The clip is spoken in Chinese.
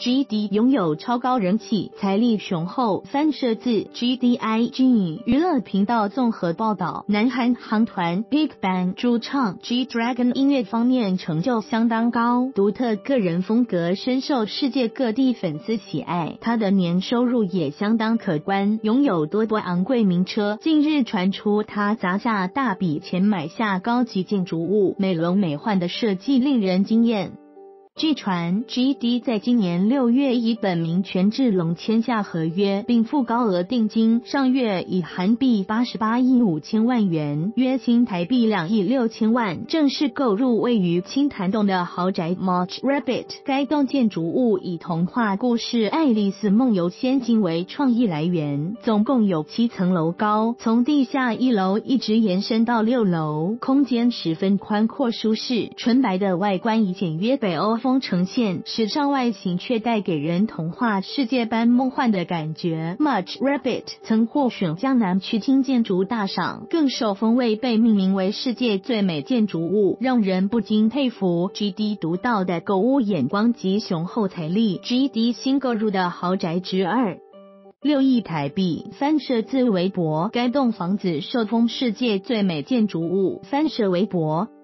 GD 拥有超高人气，财力雄厚。翻摄自 GDIG 娱乐频道综合报道，南韩韩团 BigBang 主唱 G-Dragon 音乐方面成就相当高，独特个人风格深受世界各地粉丝喜爱。他的年收入也相当可观，拥有多部昂贵名车。近日传出他砸下大笔钱买下高级建筑物，美轮美奂的设计令人惊艳。据传 ，GD 在今年6月以本名权志龙签下合约，并付高额定金。上月以韩币88亿5千万元，约新台币2亿6千万，正式购入位于清潭洞的豪宅 March Rabbit。该栋建筑物以童话故事《爱丽丝梦游仙境》为创意来源，总共有7层楼高，从地下1楼一直延伸到6楼，空间十分宽阔舒适。纯白的外观以简约北欧风呈现，时尚外形却带给人童话世界般梦幻的感觉。March Rabbit 曾获选江南区新建筑大赏，更受封为被命名为世界最美建筑物，让人不禁佩服 GD 独到的购物眼光及雄厚财力。GD 新购入的豪宅值2.6亿台币。翻摄自微博，该栋房子受封世界最美建筑物。翻摄微博。